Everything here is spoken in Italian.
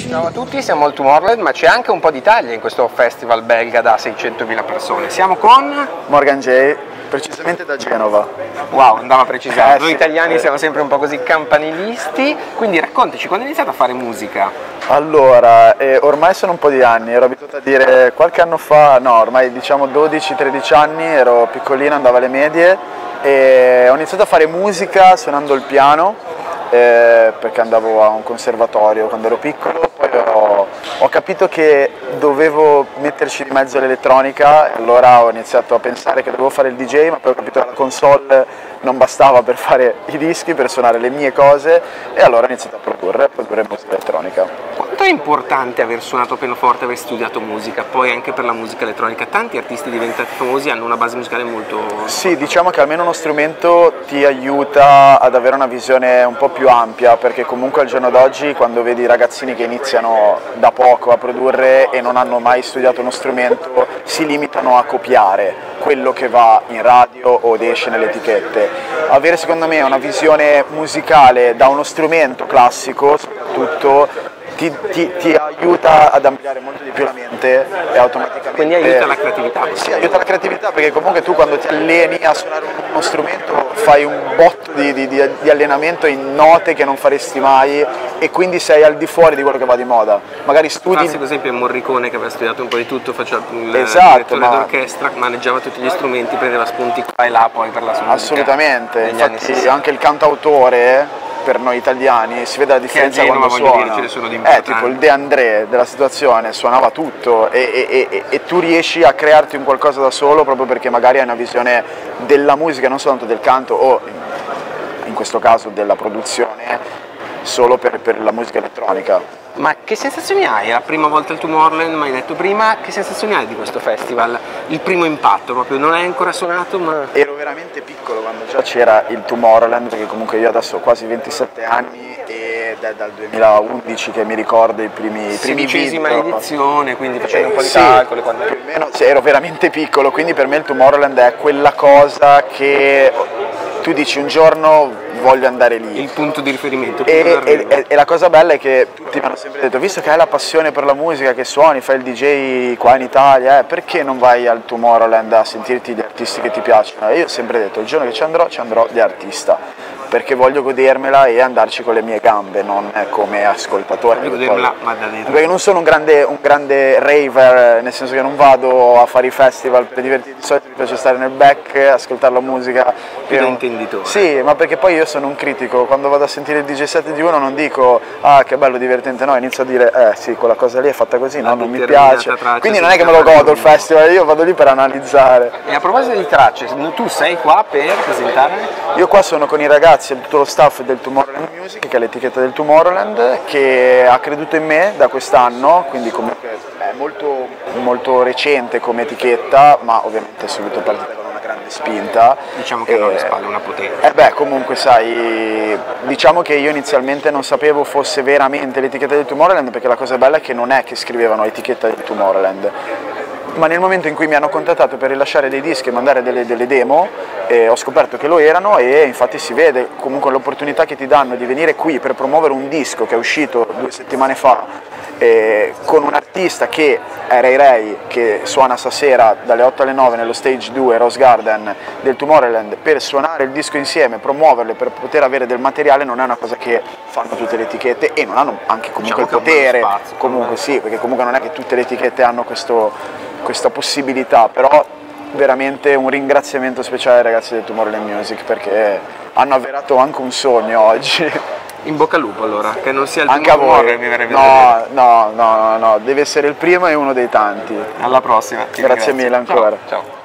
Ciao a tutti, siamo al Tomorrowland, ma c'è anche un po' d'Italia in questo festival belga da 600.000 persone. Siamo con Morgan J, precisamente da Genova. Wow, andava precisato. Noi Sì. italiani siamo sempre un po' così campanilisti, quindi raccontaci, quando hai iniziato a fare musica? Allora, ormai sono un po' di anni, ero abituato a dire qualche anno fa, no, ormai diciamo 12-13 anni, ero piccolino, andavo alle medie e ho iniziato a fare musica suonando il piano, perché andavo a un conservatorio quando ero piccolo, poi ho capito che dovevo metterci di mezzo l'elettronica, e allora ho iniziato a pensare che dovevo fare il DJ, ma poi ho capito che la console non bastava per fare i dischi, per suonare le mie cose, e allora ho iniziato a produrre musica elettronica. Quanto è importante aver suonato pianoforte, aver studiato musica, poi anche per la musica elettronica? Tanti artisti diventati famosi hanno una base musicale molto... Sì, diciamo che almeno uno strumento ti aiuta ad avere una visione un po' più ampia, perché comunque al giorno d'oggi quando vedi ragazzini che iniziano da poco a produrre e non hanno mai studiato uno strumento, si limitano a copiare quello che va in radio o esce nelle etichette. Avere secondo me una visione musicale da uno strumento classico soprattutto ti aiuta ad ampliare molto di più la mente e automaticamente... Quindi aiuta la creatività. Sì, aiuta la creatività, perché comunque tu quando ti alleni a suonare uno strumento fai un botto di allenamento in note che non faresti mai e quindi sei al di fuori di quello che va di moda. Magari studi... Classico esempio è Morricone che aveva studiato un po' di tutto, faceva il Esatto, direttore d'orchestra, maneggiava tutti gli strumenti, prendeva spunti qua e là poi per la sua musica. Assolutamente, infatti anni anche il cantautore per noi italiani si vede la differenza quando suona. Dire, ce ne sono di importanti. Tipo il De André della situazione suonava tutto e tu riesci a crearti un qualcosa da solo proprio perché magari hai una visione della musica, non soltanto del canto o in questo caso della produzione, solo per la musica elettronica. Ma che sensazioni hai? È la prima volta al Tomorrowland, mi hai detto prima, che sensazioni hai di questo festival? Il primo impatto proprio, non hai ancora suonato ma... Ero veramente piccolo quando già c'era il Tomorrowland, perché comunque io adesso ho quasi 27 anni e dal 2011 che mi ricordo i primi sedicesima video. Edizione, quindi facendo un po' di Sì, calcoli. Quando... più o meno, sì, ero veramente piccolo, quindi per me il Tomorrowland è quella cosa che tu dici un giorno voglio andare lì. Il punto di riferimento. E la cosa bella è che tutti mi hanno sempre detto, visto che hai la passione per la musica, che suoni, fai il DJ qua in Italia, perché non vai al Tomorrowland a sentirti gli artisti che ti piacciono? E io ho sempre detto, il giorno che ci andrò di artista, perché voglio godermela e andarci con le mie gambe, non come ascoltatore. Godermela, ma da dentro. Perché non sono un grande raver, nel senso che non vado a fare i festival per divertirmi, di solito mi piace stare nel back, ascoltare la musica. Più da intenditore. Sì, ma perché poi io sono un critico, quando vado a sentire il DJ set di uno non dico ah che bello, divertente, no, inizio a dire sì, quella cosa lì è fatta così, no, non mi piace. Quindi non è che me lo godo il festival, io vado lì per analizzare. E a proposito di tracce, tu sei qua per presentare? Io qua sono con i ragazzi e tutto lo staff del Tomorrowland Music, che è l'etichetta del Tomorrowland, che ha creduto in me da quest'anno, quindi comunque è molto recente come etichetta, ma ovviamente è subito partita con una grande spinta. Diciamo che alle spalle una potenza. Comunque sai, diciamo che io inizialmente non sapevo fosse veramente l'etichetta del Tomorrowland, perché la cosa bella è che non è che scrivevano etichetta del Tomorrowland, ma nel momento in cui mi hanno contattato per rilasciare dei dischi e mandare delle demo, ho scoperto che lo erano e infatti si vede comunque l'opportunità che ti danno di venire qui per promuovere un disco che è uscito 2 settimane fa con un artista che è Ray Ray, che suona stasera dalle 8 alle 9 nello stage 2 Rose Garden del Tomorrowland, per suonare il disco insieme, promuoverlo, per poter avere del materiale. Non è una cosa che fanno tutte le etichette e non hanno anche comunque il potere, comunque sì, perché comunque non è che tutte le etichette hanno questa possibilità, però veramente un ringraziamento speciale ai ragazzi del Tomorrowland Music, perché hanno avverato anche un sogno oggi. In bocca al lupo allora, che non sia il anche a voi. Mi verrebbe da dire. No, deve essere il primo e uno dei tanti. Alla prossima. Grazie mille ancora. Ciao.